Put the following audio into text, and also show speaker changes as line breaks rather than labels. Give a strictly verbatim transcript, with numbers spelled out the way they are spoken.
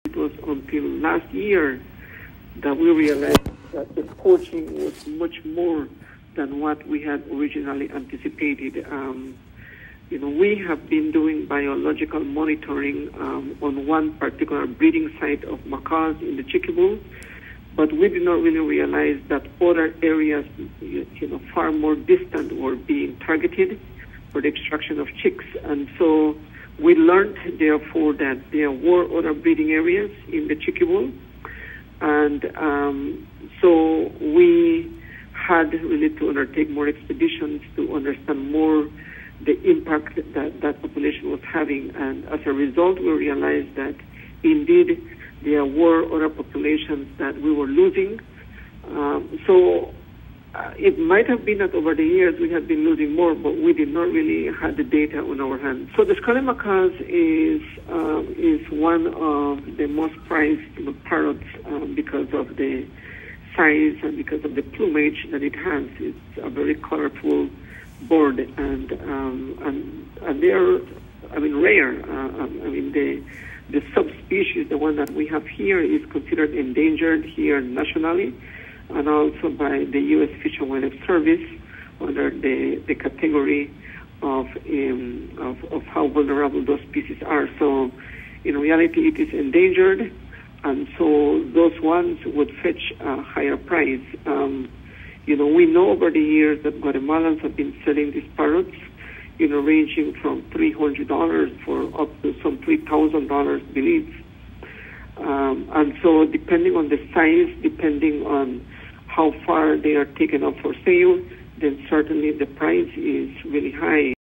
It was until last year that we realized that the poaching was much more than what we had originally anticipated. Um, you know, we have been doing biological monitoring um, on one particular breeding site of macaws in the Chickasaw, but we did not really realize that other areas, you know, far more distant were being targeted for the extraction of chicks. And so we learned, therefore, that there were other breeding areas in the Chickasaw. And um, so we had really to undertake more expeditions to understand more the impact that that population was having. And as a result, we realized that indeed there were other populations that we were losing. Um, so uh, it might have been that over the years we had been losing more, but we did not really have the data on our hands. So the scarlet macaws is um, is one of the most prized, you know, parrots um, because of the size and because of the plumage that it has. It's a very colorful bird, and um, and and they're, I mean, rare. Uh, I mean, the the subspecies, the one that we have here, is considered endangered here nationally, and also by the U S Fish and Wildlife Service under the the category of um, of, of how vulnerable those species are. So, in reality, it is endangered, and so those ones would fetch a higher price. Um, you know, we know over the years that Guatemalans have been selling these parrots, you know, ranging from three hundred dollars for up to some three thousand dollars beliefs. Um, and so depending on the size, depending on how far they are taken up for sale, then certainly the price is really high.